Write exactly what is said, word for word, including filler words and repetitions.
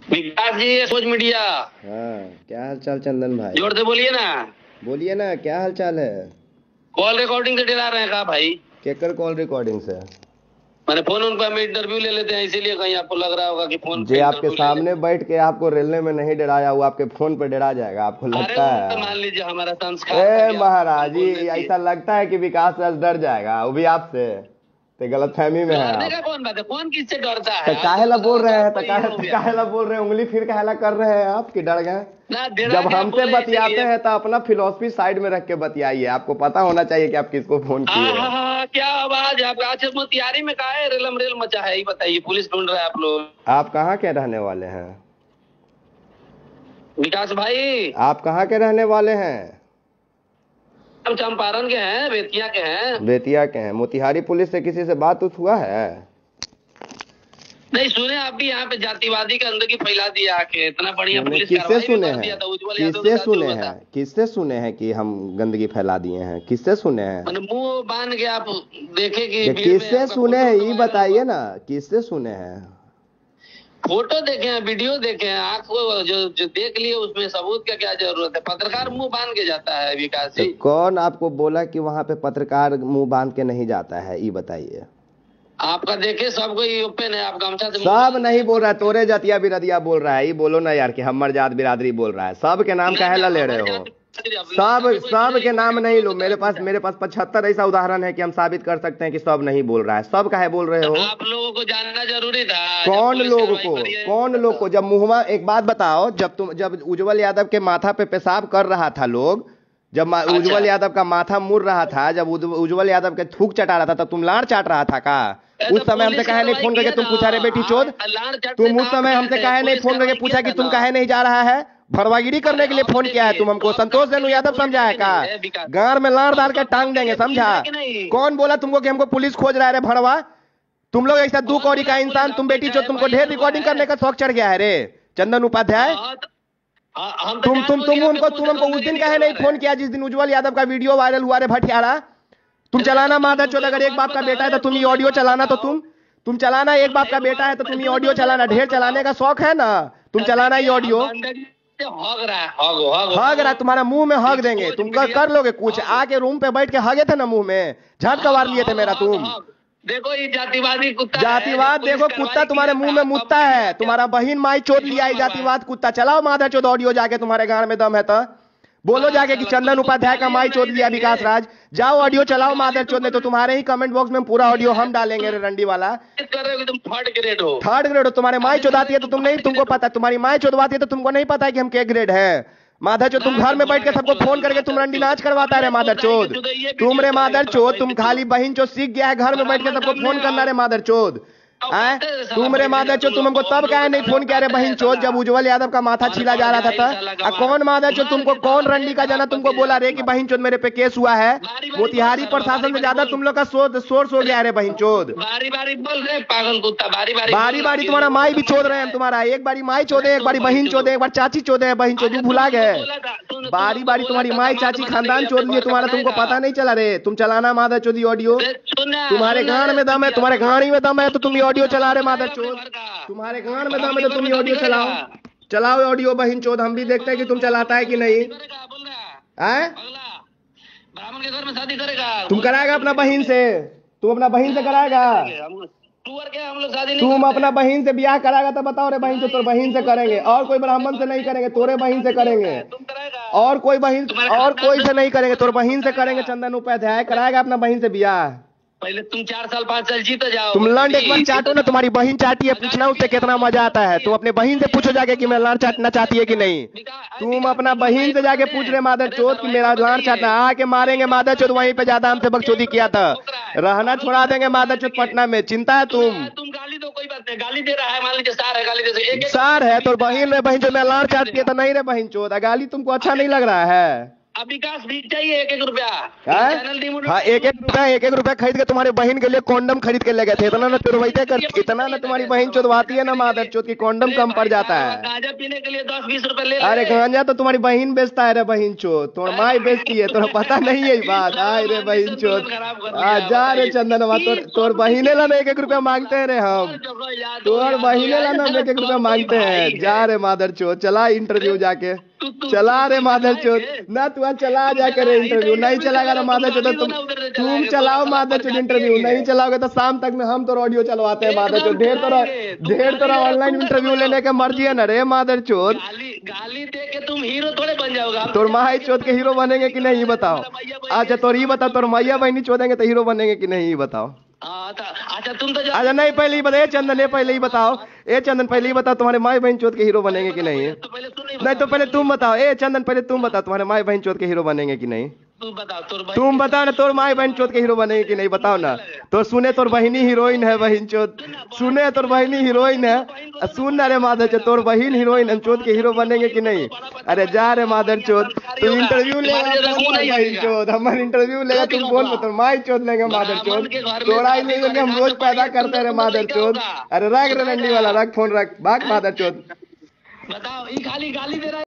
विकास जी, सोच मीडिया। हाँ, क्या हाल चाल चंदन भाई? जोर से बोलिए ना। बोलिए ना, क्या हाल चाल है? कॉल रिकॉर्डिंग से डरा रहे हैं कहा भाई? केकर कॉल रिकॉर्डिंग से? मैंने फोन उनका हम इंटरव्यू ले लेते हैं, इसीलिए कहीं आपको लग रहा होगा कि फोन जे पे आपके इंटरव्यू ले सामने लेते बैठ के आपको रेलने में नहीं डराया, वो आपके फोन पे डरा जाएगा, आपको हैं। अरे लगता वो तो है? मान लीजिए हमारा संस्कार था ए कि आप महाराज हम जी, बोलने दिए। ऐसा लगता है कि विकास राज डर जाएगा, वो भी आपसे। तो गलतफहमी में है डरने का आप। कौन बात है? कौन किससे डरता तो है? आज काहे तो ला बोल पता रहे लगा हैं, तो कोई ये काहे हो तो गया काहे ला बोल रहे हैं, उंगली फिर काहे ला कर रहे हैं आप कि डर गए? ना, डरा जब के आप हमसे बोले बतियाते इसीलिए। हैं तो अपना फिलॉसफी साइड में रख के बतियाइए, आपको पता होना चाहिए कि आप किसको फोन हाँ किए हाँ हैं। हाँ, क्या आवाज है आपका? अच्छा, मोतिहारी में कहा है रेलम रेल मचा है, ये बताइए। पुलिस ढूंढ रहा है आप लोग। आप कहाँ के रहने वाले हैं? विकास भाई, आप कहाँ के रहने वाले हैं? हम चंपारण के हैं, बेतिया के हैं। बेतिया के हैं। मोतिहारी पुलिस से किसी से बात उत हुआ है? नहीं सुने, आप भी यहाँ पे जातिवादी का गंदगी फैला दिया आके। इतना बढ़िया मैंने पुलिस किससे कार्रवाई भी सुने कर दिया हैं? था उज्जवल यादव के किससे साथ जो सुने हुआ हैं? था। किससे सुने हैं कि हम गंदगी फैला दिए हैं? किससे सुने हैं? मैंने मुंह बांध के आप देखे कि ये भीड़ में किससे आपका सुने फोटो हैं, वोटो ये वायरल बताइए हुआ। ना, किससे सुने हैं? फोटो देखे हैं, वीडियो देखे हैं, आंख को जो जो देख लिए, उसमें सबूत का क्या जरूरत है? पत्रकार मुंह बांध के जाता है विकास तो जी। कौन आपको बोला कि वहां पे पत्रकार मुंह बांध के नहीं जाता है, ये बताइए। आपका देखे सबको ये ओपन है, आप गमछा से मुंह सब बांध नहीं के- बोल रहा है, तोरे जातिया बिरदिया बोल रहा है, ये बोलो ना यार कि हमर जात बिरादरी बोल रहा है। सब के नाम ना काहे ला ना, ले रहे हमारे हो? जाति- सब अभी कोई सब दूसरे के की नाम बात नहीं लो, बोलो तो मेरे आप पास पूछा। मेरे पास पचहत्तर ऐसा उदाहरण है कि हम साबित कर सकते हैं कि सब नहीं बोल रहा है। सब काहे बोल रहे हो? आप लोगों को जानना जरूरी था। जब कौन पुलिस लोग कार्रवाई को? करी है, कौन लोग को? जब मुहमा, एक बात बताओ, जब तुम जब उज्जवल यादव के माथा पे पेशाब कर रहा था लोग, जब मा- अच्छा। उज्जवल यादव का माथा मुड़ रहा था, जब उज- उज्जवल यादव के थूक चटा रहा था, तब तुम लाड़ चाट रहा था का? ए, उस तो समय हमसे पुलिस काहे नहीं कार्रवाई फोन करके किया तुम ना। पूछा रे बेटी चोद? आप लाड़ चटते तुम तो उस आप समय गए हमसे थे, काहे नहीं पुलिस फोन करके कार्रवाई पूछा किया कि था तुम ना। काहे नहीं जा रहा है? भरवागिरी करने के लिए अब फोन किया है देखिए, तुम हमको? सब संतोष काम के रेणु लिए यादव पुलिस समझा है है कि का? नहीं है विकास? गार में लाड़ डाल सब के सब टांग काम के देंगे, लिए पुलिस समझा? है कि नहीं? कौन बोला तुमको कि हमको पुलिस खोज रहा है रे भड़वा? तुम लोग ऐसा दू कौन कौड़ी बोला का है इंसान, पुलिस? तुम आप बेटी बैठा चो, है, तुमको ढेर वायरल हुआ रिकॉर्डिंग करने है। का शौक चढ़ गया है रे चंदन उपाध्याय। हाँ, तो- हाँ, हम तो तुम तुम जानबूझ तुम के आपके उनको मुंह तुम से हमको उस गंदगी दिन काहे निकलवा नहीं रहे फोन हैं। किया जिस दिन उज्जवल यादव का वीडियो वायरल हुआ रे भटियारा? तुम अरे चलाना तो तुम माधर चौध, तुमको अगर एक एक बात बाप का बताओ, बेटा है तो अरे तुम ये तुम एक ऑडियो बात चलाना, तो बताओ। तुम तुम चलाना, एक सुन, बाप का एक बेटा है बात तो तुम ये सुनो, ऑडियो सुनो, चलाना, एक ढेर बात चलाने बताओ। का शौक है ना? तुम चलाना ये देखिए, ऑडियो। अब गंदगी से हग रहा है, हग हग हग रहा, हग। तुम्हारा मुंह में हग देंगे, एक्सपोज तुम कर, मीडिया। कर लोगे कुछ? हग आके रूम पे बैठ के हगे थे ना मुंह में, झटका हग मार लिए थे हग मेरा हग तुम। हग। देखो, ये जातिवादी कुत्ता है। जब जातिवाद पुलिस देखो, कुत्ता कार्रवाई तुम्हारे किया मुंह था, में मुतता पब्लिक है, जाके तुम्हारा बहिन माई चोद लिया है। रिश्वत मरवाया। जातिवाद कुत्ता, चलाओ माधर चोद ऑडियो जाके, तुम्हारे गांड में दम है तो बोलो हाँ, जाके कि साला चंदन तुमको उपाध्याय का गाली हम माई चोद नहीं लिया विकास देंगे। राज। जाओ तुम ऑडियो चलाओ गाली माधर चोद, तुमको नहीं तो तुम्हारे ही कमेंट बॉक्स में पूरा ऑडियो हम डालेंगे रे रंडी वाला। नहीं कर रहे हो कि तुम थर्ड ग्रेड हो। थर्ड ग्रेड हो? तुम्हारे माई गाली कर चोदाती रहे है हो, तो तुम तुम नहीं, थर्ड तुमको ग्रेड हो। पता है? तुम्हारी माई चोदवाती है तो तुमको नहीं पता है कि हम के ग्रेड है? माधर चोद, तुम घर में बैठ के सबको फोन करके तुम रंडी नाच करवाता है रे माधर चोद। तुम रे माधर चोद, तुम खाली बहन चोद सीख गया है घर में बैठ के सबको फोन करना रे माधर चोद। आए तुम रे माधर चोद, तुम हमको तब काहे नहीं फोन किया रे बहन चोद जब उज्जवल यादव का माथा छीला जा रहा था तब? आ कौन माधर चोद तुमको, कौन रंडी का जना तुमको बोला रे कि बहन चोद मेरे पे केस हुआ है? मोतिहारी प्रशासन से ज्यादा तुम लोग का सोर्स हो गया है रे बहन चोद। बारी बारी बोल रहे पागल कुत्ता, बारी बारी बारी बारी तुम्हारा माई भी चोद रहे हैं हम तुम्हारा। एक बारी माई चोदे, एक बारी बहन चोदे, एक बार चाची चोदे, बहन चोद भुला गए। बारी बारी तुम्हारी माई चाची खानदान चोद लिए तुम्हारा, तुमको पता नहीं चला रे? तुम चलाना माधर चोदी ऑडियो, तुम्हारे गान में दम है, तुम्हारे गाड़ी में दम है तो तुम ये ऑडियो चला रहे माधर चोद। तुम्हारे गान में दम है तो तुम ये ऑडियो चलाओ, चलाओ ऑडियो बहन चोद, हम भी देखते हैं कि तुम चलाता है कि नहीं। आए ब्राह्मण के घर में शादी करेगा? तुम कराएगा अपना बहन से? तुम अपना बहन से कराएगा? टूर के हम लोग शादी नहीं तुम करते। अपना बहन से ब्याह कराएगा तो बताओ रे बहन से, तोर बहन से करेंगे, और कोई ब्राह्मण से नहीं करेंगे, तोरे बहन से करेंगे। तुम कराएगा? और कोई बहन, और कोई से नहीं करेंगे, तोर बहन से करेंगे। चंदन उपाध्याय कराएगा अपना बहन से ब्याह। पहले तुम चार साल पाँच साल जीत जाओ। तुम लंड एक बार चाटो ना, तुम्हारी बहन चाहती है, पूछना उससे कितना मजा आता है। तुम अपने बहन से पूछो जाके कि मैं लाड़ चाटना चाहती है कि नहीं। तुम अपना बहन से जाके पूछ रहे माधर चोद कि मेरा लाड़ चाटना, आके मारेंगे माधर चोद, वहीं पे ज्यादा हमसे बकचोदी किया था। रहना छोड़ा देंगे माधर चोद पटना में, चिंता है तुम? तुम गाली दो, कोई बात नहीं, गाली दे रहा है, मान लीजिए सार है, गाली दे एक सार है तो बहन रे, बहन चोद मैं लाड़ चाटती है तो नहीं रे बहन चोद, गाली तुमको अच्छा नहीं लग रहा है? अब विकास भी चाहिए एक एक रुपया हाँ? चैनल डिमोनेटाइज हाँ, एक एक रुपया एक एक रुपया खरीद के तुम्हारे बहन के लिए कॉन्डम खरीद के ले गए थे। इतना ना तुरवाइते कर, इतना ना तुम्हारी बहन चोदवाती है ना मादर चोद की कॉन्डम कम पड़ जाता है। गांजा पीने के लिए दस बीस रुपए ले अरे गांजा तो तुम्हारी बहन बेचता है रे बहन चोद, तुम्हारी माई बेचती है, तुम्हें पता नहीं है बात। आय रे बहन चोद, आ जा रे चंदनवा, तोर तोर बहिने ला ना एक एक रुपया मांगते हैं रे हम, तोर बहिने ला ना हम एक एक रुपया मांगते हैं। जा रे मादर चोद, चला इंटरव्यू जाके, चला रे मादर चोद ना, तू चला जाके रे इंटरव्यू। नहीं चलाएगा ना मादर चोद, तुम तुम चलाओ मादर चोद इंटरव्यू। नहीं चलाओगे तो शाम तक में हम तो ऑडियो चलवाते हैं मादर चोद। ढेर तोरा ढेर तोरा ऑनलाइन इंटरव्यू लेने के मर्जी है ना रे मादर चोद। गाली गाली दे के तुम हीरो थोड़े बन जाओगे। तोर माई चोद के हीरो बनेंगे कि नहीं बताओ। अच्छा तोर ही बता, तोर मैया बहनी चोदेंगे तो हीरो बनेंगे कि नहीं बताओ। अच्छा तुम तो अच्छा नहीं पहले ही बता, ए चंदन ये पहले ही बताओ, ए चंदन पहले ही बताओ तुम्हारे माई बहन चोद के हीरो बनेंगे कि नहीं। नहीं तो पहले तुम बताओ, ए चंदन पहले तुम बताओ तुम्हारे माई बहन चोद के हीरो बनेंगे कि नहीं। तुम बताओ तुम बताओ ना, तोर माई बहन चोद के हीरो बनेंगे कि नहीं बताओ ना। तो सुने तोर बहिनी हीरोइन है बहन चोद, सुने तोर बहिनी हीरोइन है, सुन ना रे मादर चोद, तोर बहिन हीरोइन हम चोद के हीरो बनेंगे कि नहीं। अरे जा रे मादर चोद, तू इंटरव्यू लेगा बहन चोद, हमारे इंटरव्यू लेगा तुम बोल तोर माई चोद लेंगे मादर चोद, तोड़ा ही नहीं लेंगे, हम रोज पैदा करते रहे मादर चोद। अरे रख रे रंडी वाला, रख फोन रख, भाग मादर चोद। बताओ ये खाली गाली दे रहा है।